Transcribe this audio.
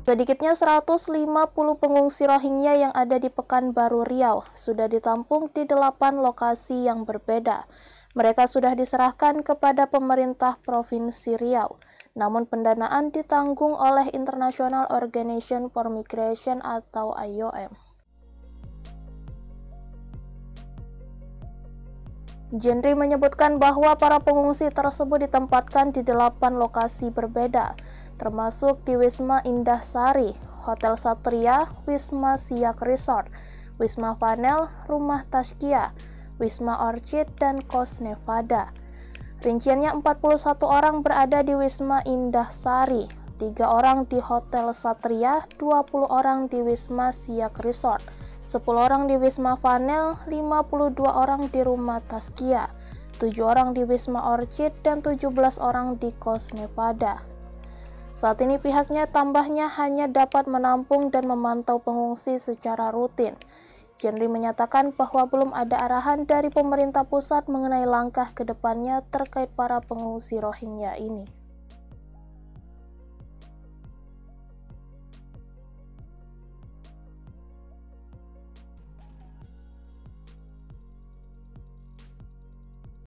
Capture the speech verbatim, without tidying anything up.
Sedikitnya seratus lima puluh pengungsi Rohingya yang ada di Pekanbaru Riau sudah ditampung di delapan lokasi yang berbeda. Mereka sudah diserahkan kepada pemerintah Provinsi Riau, namun pendanaan ditanggung oleh International Organization for Migration atau I O M. Jendri menyebutkan bahwa para pengungsi tersebut ditempatkan di delapan lokasi berbeda, termasuk di Wisma Indah Sari, Hotel Satria, Wisma Siak Resort, Wisma Vanel, Rumah Tazkiyah, Wisma Orchid, dan Kos Nevada. Rinciannya empat puluh satu orang berada di Wisma Indah Sari, tiga orang di Hotel Satria, dua puluh orang di Wisma Siak Resort, sepuluh orang di Wisma Vanel, lima puluh dua orang di Rumah Tazkiyah, tujuh orang di Wisma Orchid, dan tujuh belas orang di Kos Nevada. Saat ini pihaknya tambahnya hanya dapat menampung dan memantau pengungsi secara rutin. Jendri menyatakan bahwa belum ada arahan dari pemerintah pusat mengenai langkah ke depannya terkait para pengungsi Rohingya ini.